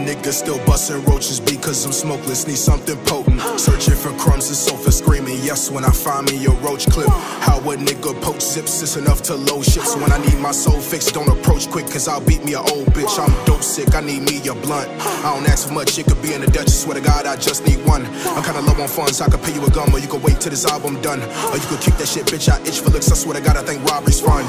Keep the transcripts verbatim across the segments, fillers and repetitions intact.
nigga still busting roaches because I'm smokeless, need something potent. Searching for crumbs and sofa screaming yes when I find me a roach clip. How a nigga poach zips, it's enough to load ships. When I need my soul fixed, don't approach quick, cause I'll beat me a old bitch. I'm dope sick, I need me a blunt. I don't ask for much, it could be in the Dutch, swear to God I just need one. I'm kinda low on funds, I could pay you a gum, or you could wait till this album done. Or you could kick that shit, bitch, I itch for looks, I swear to God I think robbery's fun.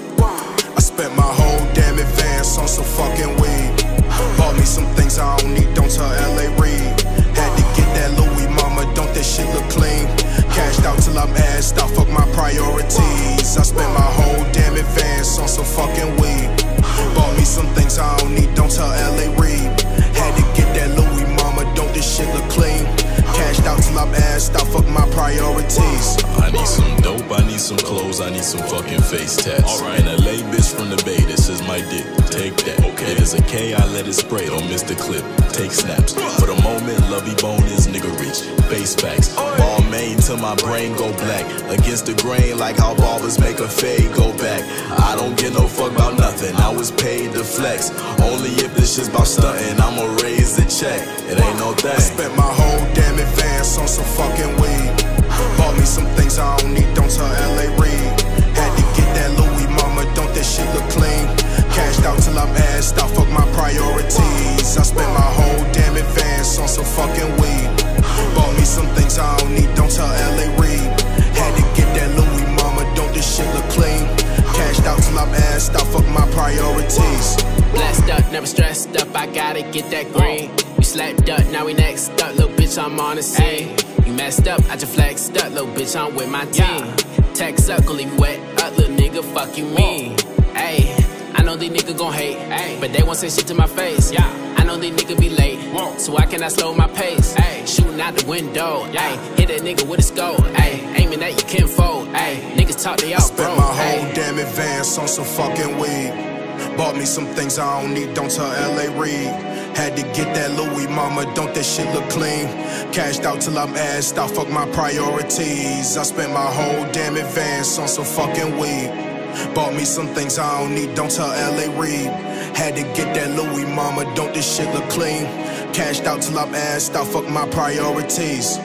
I spent my whole damn advance on some fucking weed. Bought me some things I don't need, don't tell L A Reid. Had to get that Louis, mama, don't that shit look clean. Cashed out till I'm assed out, fuck my priorities. I spent my whole damn advance on some fucking weed. Bought me some things I don't need, don't tell L A Reid. Had to get that Louis, mama, don't this shit look clean. Cashed out till I'm assed out, fuck my priorities. I need some dope, I need some clothes, I need some fucking face tats. Alright, and a lay bitch from the Bay, this is my dick, take that. Okay. It is a K, I let it spray, don't miss the clip, take snaps. For the moment, lovey bone is nigga rich, face facts. Ball main till my brain go black. Against the grain like how barbers make a fade go back. I don't give no fuck about nothing, I was paid to flex. Only if this shit's about stunting, I'ma raise the check. It ain't no thing. I spent my whole damn advance on some fucking weed. Bought me some things I don't need, don't tell L A Reid. Had to get that Louis, mama, don't that shit look clean. Cashed out till I'm assed out, fuck my priorities. I spent my whole damn advance on some fucking weed. Bought me some things I don't need, don't tell L A Reid. Had to get that Louis, mama, don't this shit look clean. Cashed out till I'm assed out, fuck my priorities. Blessed up, never stressed up, I gotta get that green. You slapped up, now we next up, little bitch, I'm on the scene. You messed up, I just flexed up, little bitch, I'm with my team. Text up, gon' leave you wet up, little nigga, fuck you mean. Ayy, I know these niggas gon' hate, ay, but they won't say shit to my face. Yeah, I know these niggas be late, so I cannot slow my pace. Ay, shooting out the window, ay, hit that nigga with a scope, ay, aiming at you kinfolk, ay, niggas talk they all broke. Spent my whole damn advance on some fucking weed. Bought me some things I don't need, don't tell L A Reid. Had to get that Louis, mama, don't that shit look clean. Cashed out till I'm assed out, fuck my priorities. I spent my whole damn advance on some fucking weed. Bought me some things I don't need, don't tell L A Reid. Had to get that Louis, mama, don't this shit look clean. Cashed out till I'm assed out, fuck my priorities.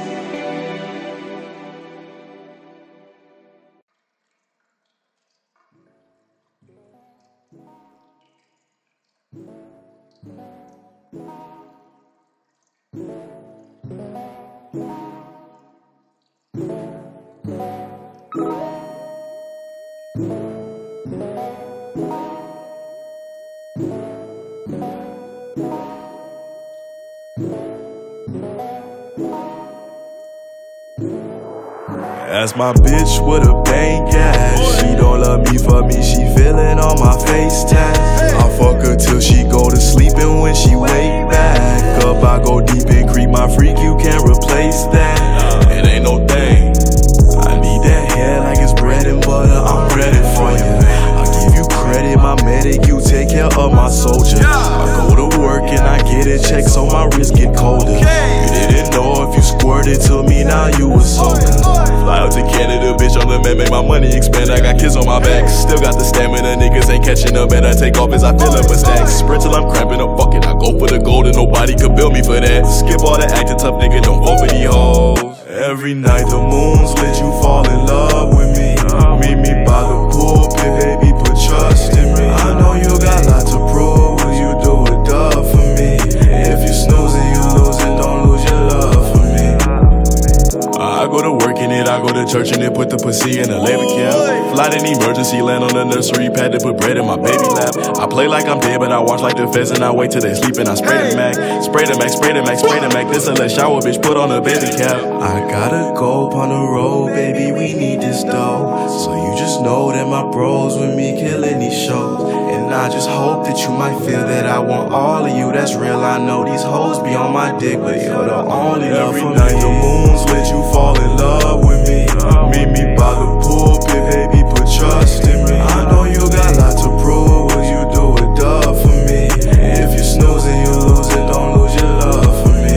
Ask my bitch with a bank ass. She don't love me for me, she feeling on my face tats. I fuck her till she go to sleep, and when she wake back up, I go deep and creep my freak, you can't replace that. It ain't no thing. I need that hair like it's bread and butter, I'm ready for you. I give you credit, my medic, you take care of my soldier. I go to work and I get a check so my wrist get colder. You didn't know if you squirted to me, now you a soldier. Fly out to Canada, bitch, on the man, make my money expand. I got kids on my back, still got the stamina, niggas ain't catching up. And I take off as I fill up a stack. Sprint till I'm cramping up, fuck it, I go for the gold and nobody could build me for that. Skip all the acting tough, nigga, don't vote for these hoes. Every night the moon's lit, you fall in love with me. Meet me by the pulpit, baby, put trust in me. I know you got a lot to prove, will you do a dub for me? If you snoozing, you losing, don't lose your love for me. I go to work in it, I go to church and it, put the pussy in a labor cap. Flight in emergency, land on the nursery pad to put bread in my baby lap. I play like I'm dead, but I watch like the feds and I wait till they sleep and I spray the Mac. Spray the Mac, spray the Mac, spray the Mac. This a little shower, bitch, put on a baby cap. I gotta go up on the road, baby, we need this dough. So you just know that my bros with me killing these shows. And I just hope that you might feel that I want all of you, that's real. I know these hoes be on my dick, but you're the only love for me. Every night the moon's lit, you fall in love with me. Meet me by the pulpit, baby, put trust in me. I know you got a lot to prove, will you do a dub for me? If you snoozing, you losing, don't lose your love for me.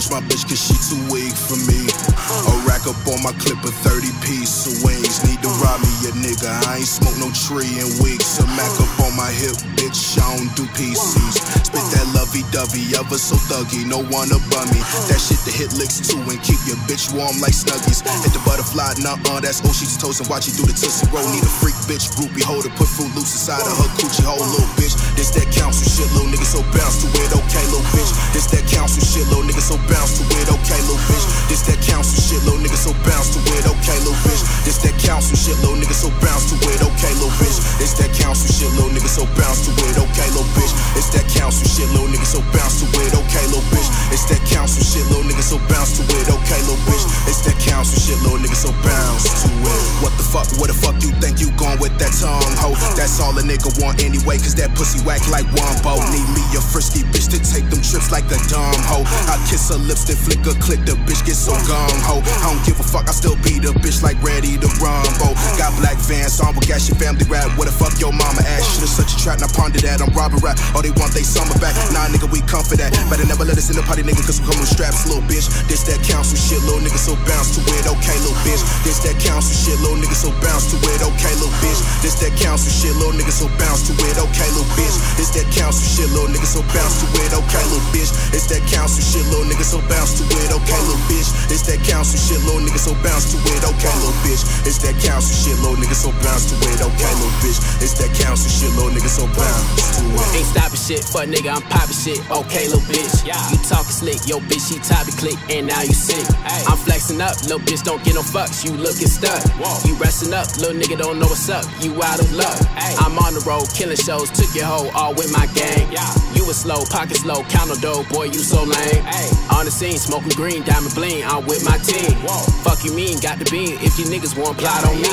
touch my bitch cause she too weak for me. A rack up on my clip of thirty piece of wings. Need to rob me a nigga, I ain't smoke no tree in weeks. A Mac up on my hip, bitch, I don't do P Cs. Spit that lovey-dovey, ever so thuggy, no one above me. That shit to hit licks too and keep your bitch warm like Snuggies. Hit the butterfly, nuh-uh, that's Oshie's toast and watch you do the Tootsie Roll. Need a freak bitch, groupie holder, put Fruit Loops inside of her coochie hole, little bitch. This that council shit, little nigga, so bounce to it, okay, little bitch. This that council shit, little nigga, so bounce to it, okay, little bitch. This that council shit, little nigga, so bounce to it, okay, little bitch. This that council shit, little nigga, so bounce to it, okay, little bitch. It's that council shit, little nigga, so bounce to it, okay, little bitch. It's that council shit, little nigga, so bounce to it, okay, little bitch. It's that council shit, little nigga, so bounce to it, okay, little bitch. It's that council shit, little nigga, so bounce to it. What the fuck, what the fuck you think you gon' with that tongue, ho? That's all a nigga want anyway, cause that pussy whack like Wombo. Need me a frisky bitch to take them trips like a dumb ho. I kiss her lips, then flick her click, the bitch get so gung ho. I don't give a fuck, I still be the bitch like ready to rumble. Got black vans on, but gas your family rap. What the fuck your mama ass? Should've such a trap, now ponder that. I'm robbing rap, all they want they summer back. Nah nigga, we come for that. Better never let us in the party nigga, cause we come with straps, little bitch. This that council shit, little nigga, so bounce to it, okay, little bitch. This that council shit, little nigga, so bounce to it, okay, little bitch. This that council shit, little nigga, so bounce to it, okay, little bitch. This that council shit, little nigga, so bounce to it, okay, little bitch. It's that council shit, little nigga, so bounce to it, okay, little bitch. It's that council shit, little nigga, so bounce to it, okay, little bitch. It's that council shit, little nigga, so bounce to it, okay, little bitch. It's that council shit, little nigga, so bounce to it. Ain't stopping shit, fuck nigga, I'm popping shit, okay, little bitch. You talking slick, yo bitch, she top it click, and now you sick. I'm flexing up, little bitch, don't get no fucks, you looking stuck. You resting up, little nigga don't know what's up, you out of luck. I'm on the road, killing shows, took your hoe, all with my gang. You was slow, pockets low, count no dough, boy, you so lame. On the scene, smoking green, diamond bling, I'm with my team. Fuck you mean, got the bean, if you niggas want plot on me.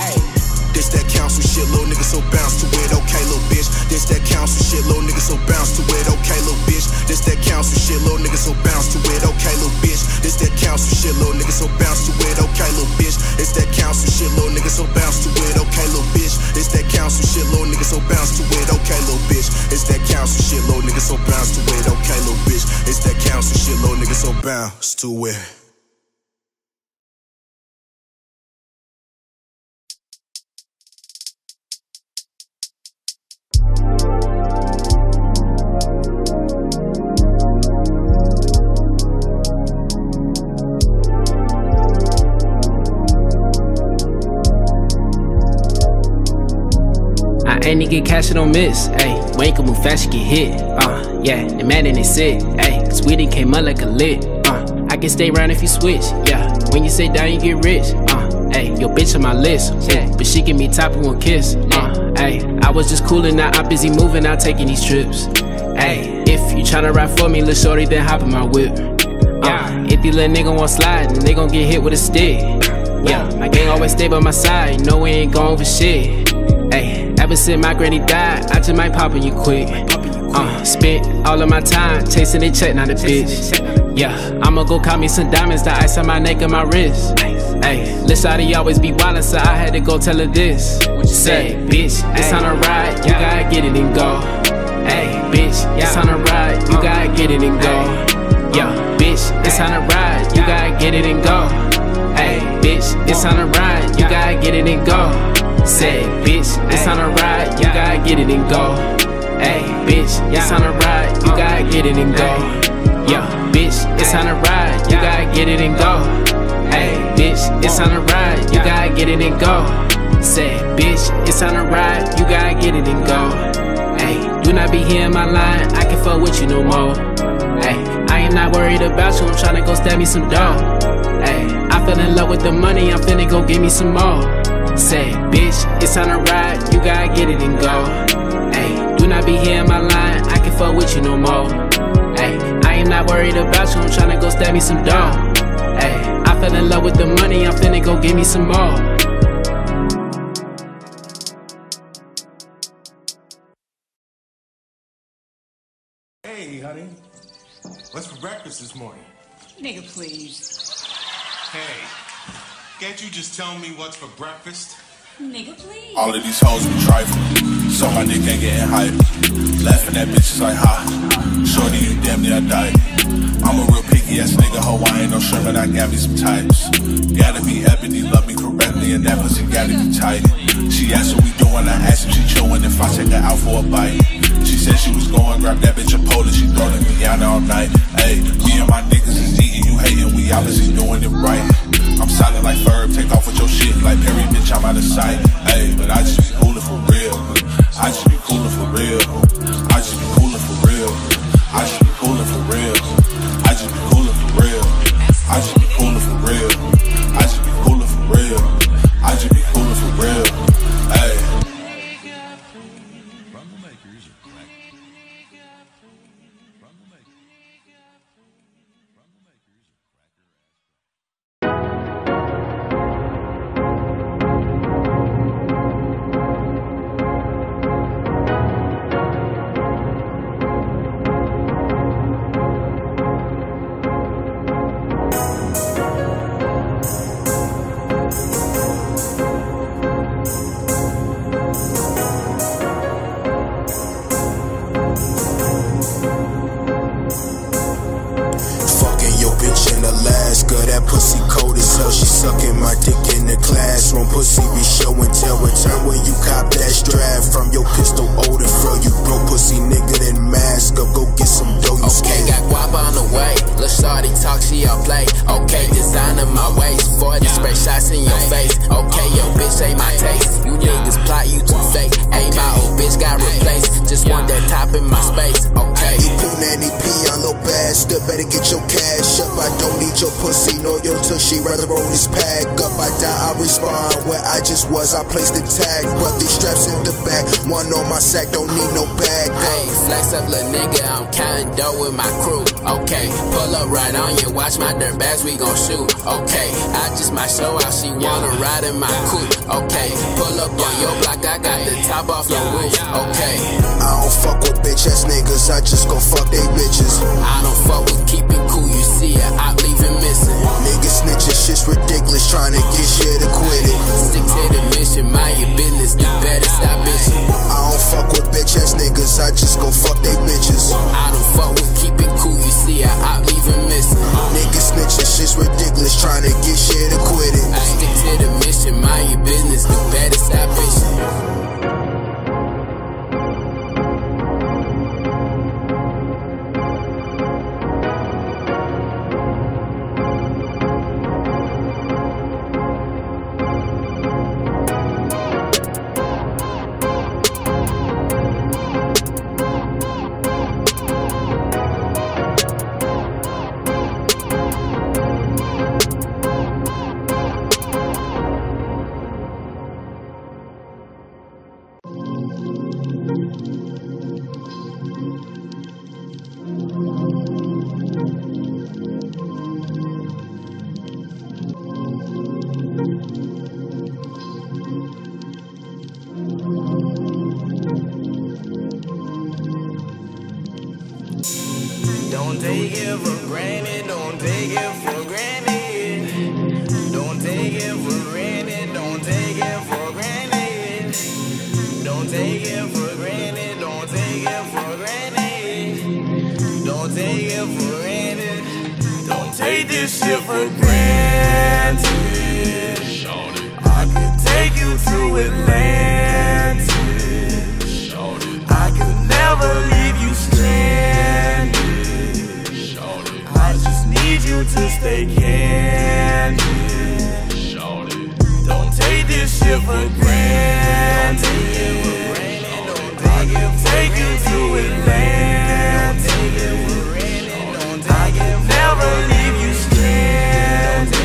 This that council shit, little nigga, so bounce to it, okay, little bitch. This that council shit, little nigga, so bounce to it, okay, little bitch. This that council shit, little nigga, so bounce to it, okay, little bitch. This that council shit, little nigga, so bounce to it, okay, little bitch. It's that council shit, little nigga, so bounce to it, okay, little bitch. It's that council shit, little nigga, so bounce to it, okay, little bitch. It's that council shit, little nigga, so bounce to it, okay, little bitch. It's that council shit, little nigga, so bounce to it. Ain't nigga cash it don't miss, ayy. Wake up, move fast, you get hit, uh, yeah. They mad and they sick, ayy. Cause we done came up like a lit, uh. I can stay around if you switch, yeah. When you sit down, you get rich, uh. Ayy, your bitch on my list, yeah. But she give me top in one kiss, uh. Ayy, I was just coolin', now I'm busy moving, out taking these trips. Ayy, if you tryna ride for me, lil' shorty, then hop in my whip. Uh, if you let nigga want slide, then they gon' get hit with a stick. Yeah, my gang always stay by my side, you know we ain't going for shit. Ayy, ever since my granny died, I just might pop on you quick. Uh, spent all of my time chasing the check, not the bitch. Yeah, I'ma go call me some diamonds, the ice on my neck and my wrist. Ayy, Lil' shawty always be wildin', so I had to go tell her this. Say, bitch, it's on a ride, you gotta get it and go. Ayy, bitch, it's on a ride, you gotta get it and go. Yeah, bitch, it's on a ride, you gotta get it and go. Ayy, bitch, it's on a ride, you gotta get it and go. Say, bitch, it's on a ride, you gotta get it and go. Ayy, bitch, it's on a ride, you gotta get it and go. Yeah, bitch, it's on a ride, you gotta get it and go. Ayy, bitch, it's on a ride, you gotta get it and go. Say, bitch, it's on a ride, you gotta get it and go. Ayy, do not be here in my line, I can fuck with you no more. Ayy, I am not worried about you, I'm tryna go stab me some dough. Ayy, I fell in love with the money, I'm finna go give me some more. Say, bitch, it's on a ride, you gotta get it and go. Ayy, do not be here in my line, I can fuck with you no more. Ayy, I am not worried about you, I'm tryna go stab me some dough. Ayy, I fell in love with the money, I'm finna go give me some more. Hey, honey, what's for breakfast this morning? Nigga, please. Hey. Can't you just tell me what's for breakfast? Nigga, please. All of these hoes be trifling, so my dick ain't getting hype. Laughing at bitches like, ha, shorty, you damn near died. I'm a real picky freaky ass nigga, ho, I ain't no shrimp, but I got me some types. Gotta be ebony, love me correctly, and that pussy gotta be tight. She asked what we doing, I asked if she chillin' if I take her out for a bite. She said she was going, grab that bitch a pole and she throwin' me out all night. Ayy, me and my niggas is eating, you hating, we obviously doing it right. I'm silent like Ferb, take off with your shit like Perry, bitch, I'm out of sight. Ayy, but I just be coolin' for real. I just be coolin' for real. I just be coolin' for real. I just be coolin' for real. I just be coolin' for real. I just be coolin' for real. I just be coolin' for real. I just be coolin' for real. Ayy. I placed the tag, but these straps in the back. One on my sack, don't need no bag. Hey, flex up, little nigga, I'm counting dough with my crew. Okay, pull up right on you, watch my dirt bags, we gon' shoot. Okay, I just might show out, she wanna ride in my coupe. Okay, pull up on your block, I got the top off the roof. Okay, I don't fuck with bitch ass niggas, I just gon' fuck they bitches. I don't fuck with keeping cool, you see it, I leave it missing. Niggas snitching, shit's ridiculous, trying to get shit to quit it. Stick to the mission, mind your business, you better stop bitching. I don't fuck with bitch ass niggas, I just go fuck they bitches. I don't fuck with keeping cool, you see it, I leave it missing. Niggas snitching, shit's ridiculous, trying to get shit to quit it. I stick to the mission, mind your business, you better stop bitching. Don't take it for granted, don't take it for granted. Don't take it for granted, don't take it for granted. Don't take it for granted, don't take it for granted. Don't take it for granted. Don't take this shit for granted. I could take you to Atlantis. I could never leave you stranded. I just need you to stay candid. Don't take this shit for granted. I can take you to Atlantis. I can never leave you stranded.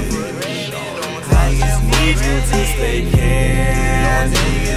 I just need you to stay candid.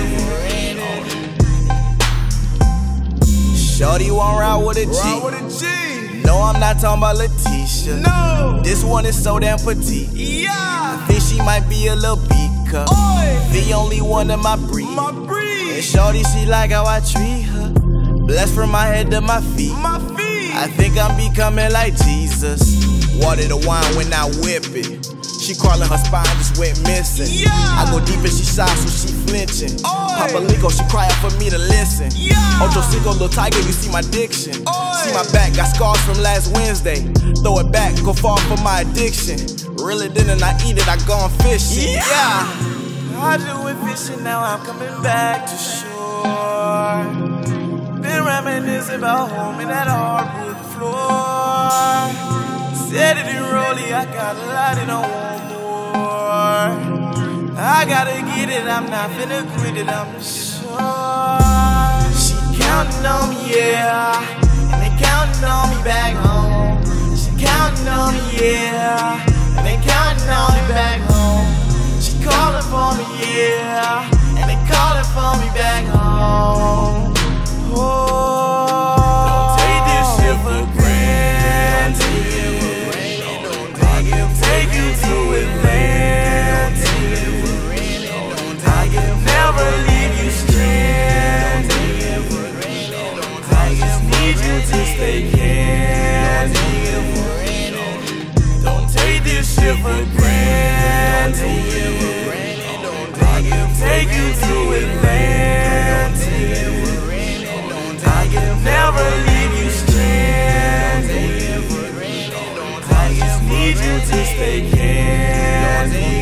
Shorty won't ride with a G. Ride with a G. No, I'm not talking about Letitia. No. This one is so damn petite. Yeah. I think she might be a little B-cup. The only one in my breed. My breed. And shorty, she like how I treat her. Blessed from my head to my feet. My feet. I think I'm becoming like Jesus. Water the wine when I whip it. She crawling, her spine just went missing. Yeah. I go deep and she shy, so she flinching. Papa Lico, she cry out for me to listen. Yeah. Ocho Cinco, little tiger, you see my diction. Oy. See my back, got scars from last Wednesday. Throw it back, go far from my addiction. Really didn't I eat it, I gone fishing. Yeah. yeah. I just went fishing, now I'm coming back to shore. Been reminiscing about home in that hardwood floor. Said it in Rolly, I got a lot and I want more. I gotta get it, I'm not finna quit it, I'm sure. She counting on me, yeah, and they counting on me back home. She counting on me, yeah, and they counting on me back home. She calling for me, yeah, and they calling for me back home. Oh, don't take this shit for granted. Take you to Atlantic. I can never leave you stranded. I just need you to stay candid. Don't take this shit for granted. I can take you to Atlantic. I can never leave you stranded. I just need you to stay candid.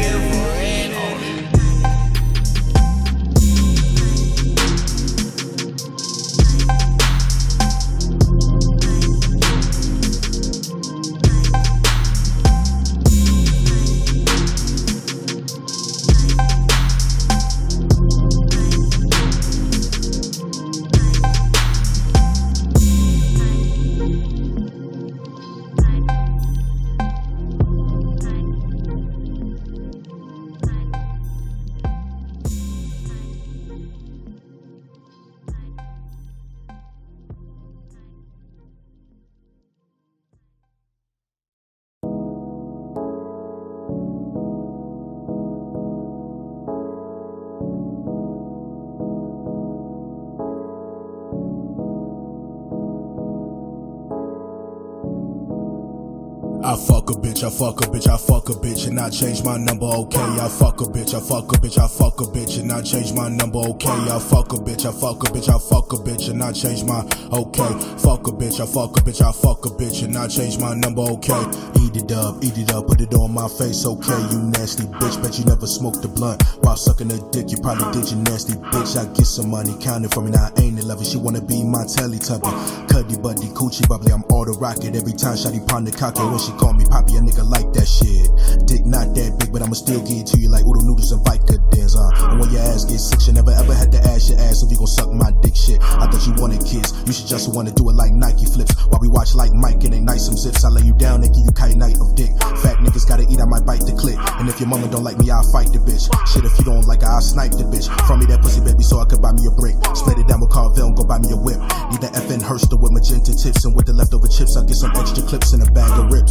I fuck a bitch, I fuck a bitch, I fuck a bitch, and I change my number, okay. I fuck a bitch, I fuck a bitch, I fuck a bitch, and I change my number, okay. I fuck a bitch, I fuck a bitch, I fuck a bitch, and I change my okay. Fuck a bitch, I fuck a bitch, I fuck a bitch, and I change my number, okay. Eat it up, eat it up, put it on my face, okay. You nasty bitch, bet you never smoked a blunt while sucking a dick. You probably did, you nasty bitch. I get some money counting for me, now I ain't in love. She wanna be my Teletubby, Cuddy Buddy, Coochie Bubbly. I'm all the rocket every time Shotty pound the cock. When she call me Poppy, a nigga like that shit. Dick not that big, but I'ma still give it to you like oodle noodles and Vicodins, uh. And when your ass gets sick, you never ever had to ask your ass if you gon' suck my dick shit. I thought you wanted kids, you should just wanna do it like Nike flips. While we watch like Mike and they night some zips. I lay you down and give you kite night of dick. Fat niggas gotta eat, I might bite the clip. And if your mama don't like me, I'll fight the bitch. Shit, if you don't like her, I'll snipe the bitch. From me that pussy baby so I could buy me a brick. Split it down with Carvel and go buy me a whip. Need the F N Herster with magenta tips. And with the leftover chips, I'll get some extra clips and a bag of rips.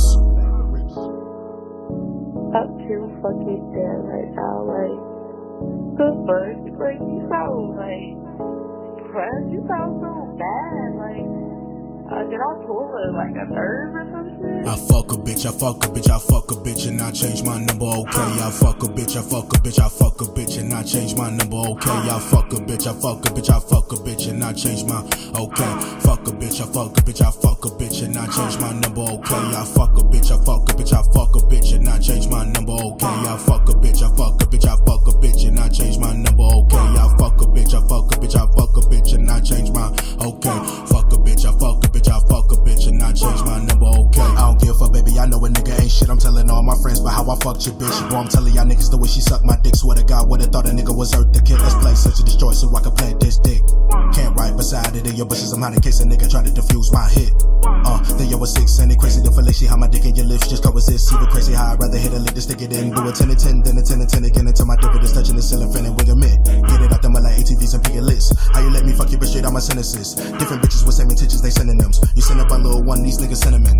Up to fucking dead right now, like, good first, like, you sound like, friends, you sound so bad, like, uh, did I pull a, like, a nerve or some shit? I fuck a bitch, I fuck a bitch, I fuck a bitch, and I change my number, okay. I fuck a bitch, I fuck a bitch, I fuck a bitch, and I change my number, okay. I fuck a bitch, I fuck a bitch, I fuck a bitch, and I change my, okay. Fuck a bitch, I fuck a bitch, I fuck a bitch, and I change my number, okay. I fuck a bitch, I fuck a bitch, I fuck a bitch, and I change my number, okay. I fuck a bitch, I fuck a bitch, I fuck a bitch, and I change my number, okay. I fuck a bitch, I fuck a bitch, I fuck a bitch, and I change my, okay. Fuck a bitch, I fuck a bitch, I fuck a bitch, and I change my number, okay. I don't give a baby, I know a nigga ain't shit. I'm telling all my friends about how I fucked your bitch. Boy, I'm telling y'all niggas the way she sucked my dick. Swear to God, would've thought a nigga was Earth the Kid. Let's play Search and Destroy so I can play this dick. Can't ride beside it in your bushes. I'm hot in case a nigga try to defuse my hit. Uh, then yo was six and it crazy to feel like she had my dick in your lips. Just coexist, see the crazy how I'd rather hit a lick to stick it in. Do a ten and ten, then a ten and ten again until my dividends touching the ceiling, finna wing a mitt. Get it out them like A T Vs and pick your list. How you let me fuck you bitch straight out my sentences? Different bitches with same intentions, they synonyms. You send up a little one, these niggas cinnamon.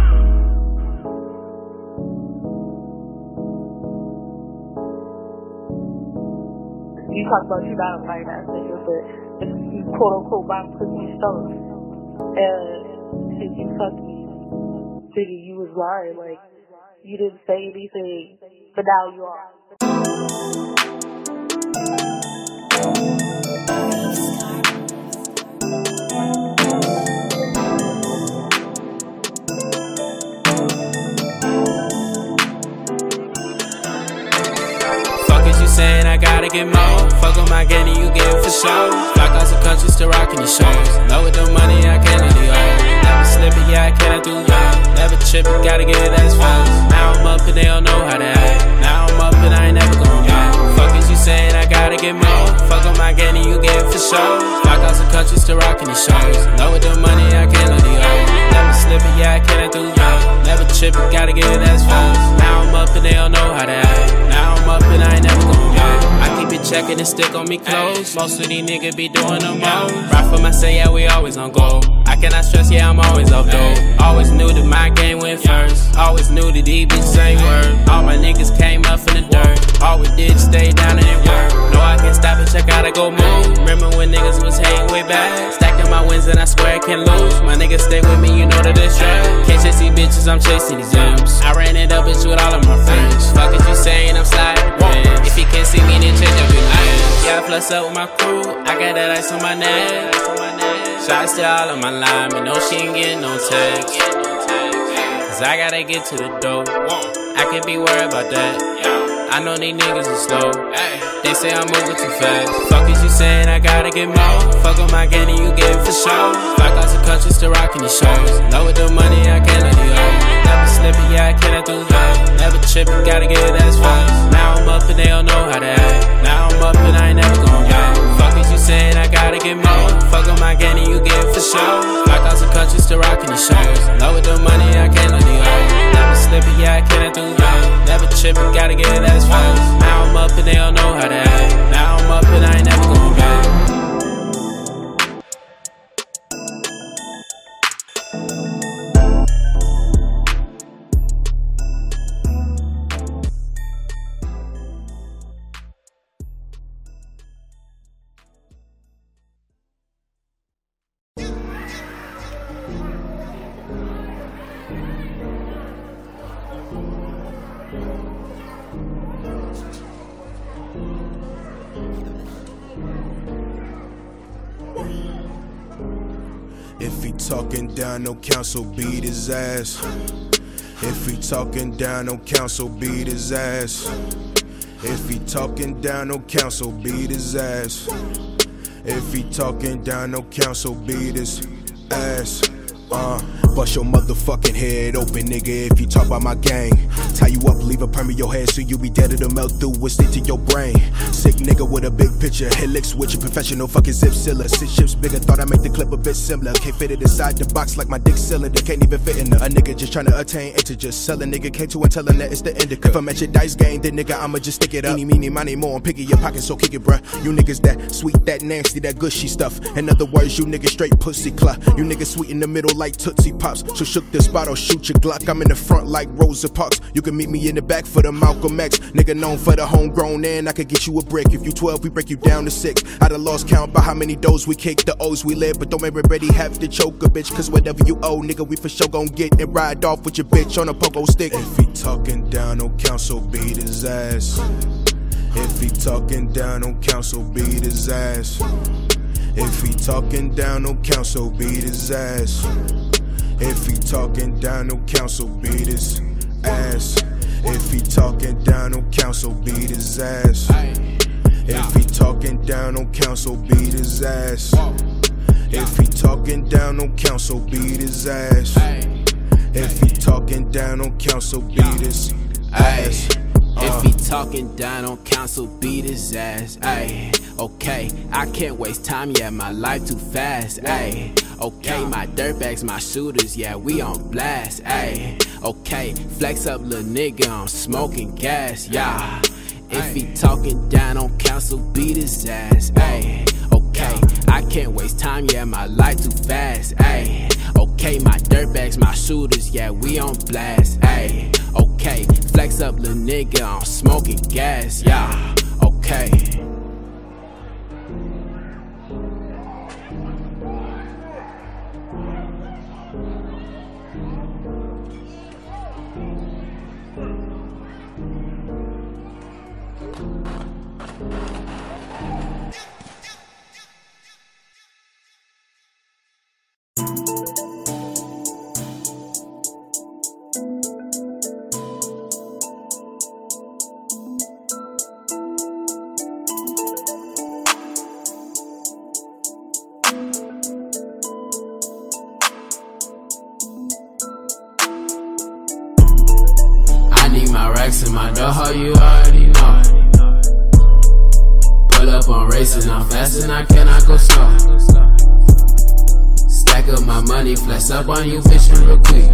You talk about you got a fight ass nigga, but if you quote unquote buy pussy stones, and Cause you fucking figured you was lying, like, you didn't say anything, but now you are. Saying I gotta get more. Fuck on my game and you get it for sure. Fly across the country, still rocking these shows. Low with the money, I can't let it go. Never slipping, yeah, I cannot do young. Never tripping, gotta get it as first. Now I'm up and they don't know how to act. Now I'm up and I ain't never going back. Fuck is you saying I gotta get more. Fuck on my game and you get it for sure. Fly across the country, still rocking these shows. Low with the money, I can't let it go. Never slipping, yeah, I cannot do young. Never tripping, gotta get it as first. Now I'm up and they don't know how to act. Now I'm up and I ain't never going back. I keep it checking and stick on me close. Most of these niggas be doing the most. Right for my say, yeah, we always on go. I cannot stress, yeah, I'm always off though. Always knew that my game went first. Always knew that these bitches ain't worth. All my niggas came up in the dirt. All we did is stay down and it worked. No, I can't stop and check out, I go move. Remember when niggas was hating way back? Stacking my wins and I swear I can't lose. My niggas stay with me, you know that it's right. Can't chase these bitches, I'm chasing these gems. I ran it up, bitch, with all of my friends. Fuck is you saying, I'm sliding. If you can't see me, then change up your life. Yeah, I flex up with my crew. I got that ice on my neck. Shots to all of my line, but no, she ain't getting no text. Cause I gotta get to the dough. I can't be worried about that. I know these niggas are slow. They say I'm moving too fast. Fuck is you saying I gotta get more. Fuck on my game and you get it for sure. Fly across the country, still rocking these shows. Low with the money, I can't let it go. Never slipping, yeah, I cannot do that. Never tripping, gotta get it as fast. Now I'm up and they don't know how to act. Now I'm up and I ain't never going back. Fuck is you saying I gotta get more. Fuck on my game and you get it for sure. Fly across the country, still rocking these shows. Low with the money, I can't let it go. Never slipping, yeah, I cannot do that. Never tripping, gotta get it as fast. Now I'm up and they don't know how to act. Now I'm up and I ain't never going back. If he talking down, no counsel, beat his ass. If he talking down, no counsel, beat his ass. If he talking down, no counsel, beat his ass. If he talking down, no counsel, beat his ass. Uh, bust your motherfucking head open, nigga, if you talk about my gang. Tie you up, leave a perm in your head so you be dead, it'll melt through and stick to your brain. Sick nigga with a big picture, hit licks with your professional fucking zip sealer. Six ships bigger, thought I make the clip a bit similar. Can't fit it inside the box like my dick cylinder, can't even fit in a, a nigga just trying to attain integers. Sell a nigga came to and tell him that it's the indica. If I'm at your dice game, then nigga, I'ma just stick it up. Eeny, meeny, miny, more, and pick in your pocket, so kick it, bruh. You niggas that sweet, that nasty, that gushy stuff. In other words, you niggas straight pussy clock. You niggas sweet in the middle like Tootsie Pops. So shook the spot, I'll shoot your Glock. I'm in the front like Rosa Parks. You can meet me in the back for the Malcolm X. Nigga known for the homegrown, and I could get you a brick. If you twelve, we break you down to six. I done lost count by how many doors we kick, the O's we live, but don't everybody have to choke a bitch. Cause whatever you owe, nigga, we for sure gon' get and ride off with your bitch on a pogo stick. If he talking down, no counsel, beat his ass. If he talking down, no counsel, beat his ass. If he talking down, no counsel, beat his ass. If he talking down, no counsel, beat his ass. If he talking down, no counsel, beat his ass. If he talking down, no counsel, beat his ass. If he talking down, no counsel, beat his ass. If he talking down, no counsel, beat his ass. If he talking down on council, beat his ass, ayy. Okay, I can't waste time, yeah, my life too fast, ayy. Okay, my dirtbags, my shooters, yeah, we on blast, ayy. Okay, flex up, little nigga, I'm smoking gas, yeah. If he talking down on council, beat his ass, ayy. Okay, I can't waste time, yeah, my life too fast, ayy. Okay, my dirtbags, my shooters, yeah, we on blast, ayy. Okay, flex up, little nigga, I'm smoking gas, yeah, okay. racks in my dough, you already know. Pull up on racing, I'm fast and I cannot go slow. Stack up my money, flex up on you, bitch, real quick.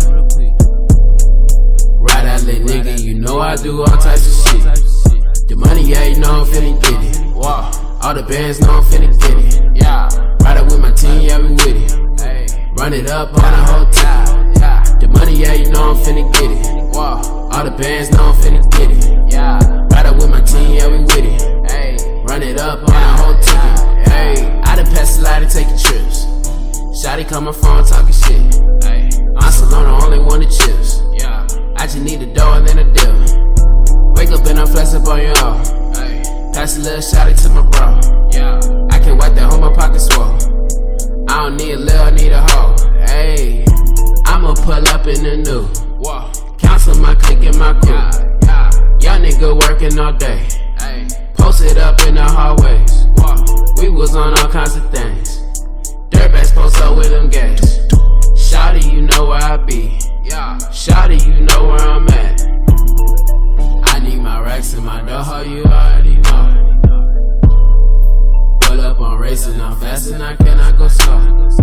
Ride that lit nigga, you know I do all types of shit. The money, yeah, you know I'm finna get it. Wow. All the bands know I'm finna get it. Yeah. Ride it with my team, yeah, we with it. Hey. Run it up on the whole time. Yeah. The money, yeah, you know I'm finna get it. Wow. All the bands know I'm finna get it. Yeah. Ride it with my team, yeah, we with it. Hey. Run it up on the whole ticket. Hey. I done passed a lot of taking trips. Shawty call my phone talking shit. Hey. I'm still the only one that chips. Yeah. I just need a dough and then a deal. Wake up and I'm flex up on you all. Ay. Pass a little shawty to my bro. Yeah. I can't wipe that home, my pocket swole. I don't need a lil, I need a hoe. Ayy. I'ma pull up in the new. Whoa. Counsel my clique and my crew. Yeah. Yeah. Young nigga working all day. Ay. Posted up in the hallways. Whoa. We was on all kinds of things. Dirtbags post up with them gas. Shawty, you know where I be. Yeah. Shawty, you know where I'm at. I need my racks in my dough, you already know. Pull up on racing, I'm fast and I cannot go slow.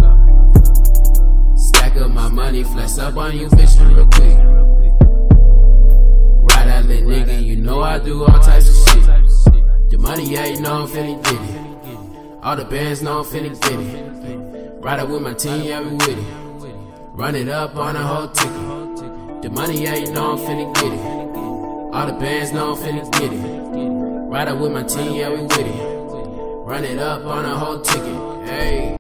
Stack up my money, flex up on you, bitch, real quick. Ride that lit nigga, you know I do all types of shit. The money, yeah, you know I'm finna get it. All the bands know I'm finna get it. Ride it with my team, yeah, we with it. Run it up on the whole ticket. The money, yeah, you know I'm finna get it. All the bands know I'm finna get it. Ride it with my team, yeah, we with it. Run it up on the whole ticket. Hey.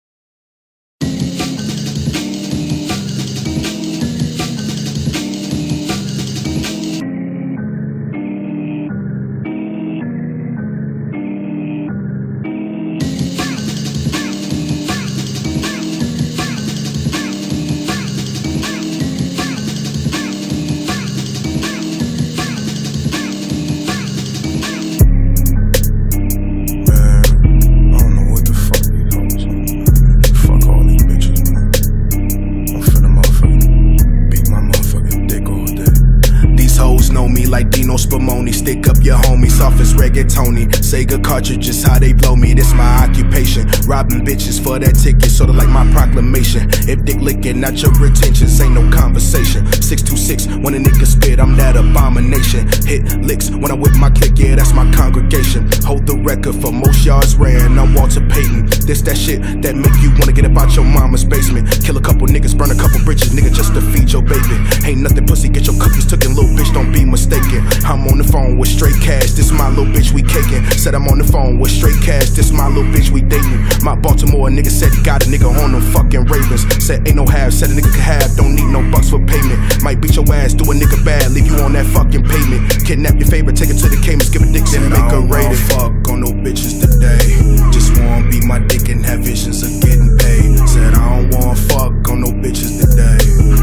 Stick up your homie, soft as reggaetoni. Sega cartridges, how they blow me, this my occupation. Robbing bitches for that ticket, sorta like my proclamation. If dick licking, not your pretensions, ain't no conversation. Six two six, when a nigga spit, I'm that abomination. Hit licks, when I'm with my clique, yeah, that's my congregation. Hold the record for most yards ran, I'm Walter Payton. This that shit that make you wanna get up out your mama's basement. Kill a couple niggas, burn a couple bridges, nigga, just to feed your baby. Ain't nothing pussy, get your cookies took and little bitch, don't be mistaken. I'm on the phone with straight cash, this my little bitch we caking. Said I'm on the phone with straight cash, this my little bitch we dating. My Baltimore nigga said he got a nigga on them fucking Ravens. Said ain't no half, said a nigga can have, don't need no bucks for payment. Might beat your ass, do a nigga bad, leave you on that fucking pavement. Kidnap your favorite, take it to the Caymans, give a dick, then make her rated. Fuck on no bitches today, just wanna be my dick and have visions of getting paid. Said I don't wanna fuck on no bitches today.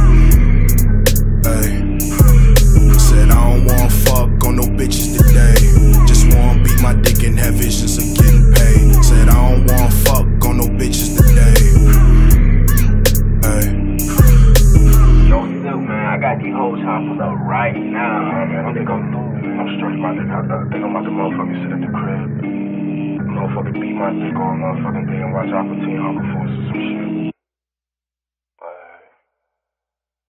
Ay. Said I don't wanna fuck on no bitches today, just wanna be my dick and have visions of getting paid. Said I don't wanna fuck on no bitches today. Ay. Yo, Silk, man, I got these whole choppers up right now, man. I think I'm through, I'm straight about to, I think I'm about to motherfucking sit at the crib. Motherfucking beat my dick all motherfucking day and watch Aqua Teen Hunger Force or some shit.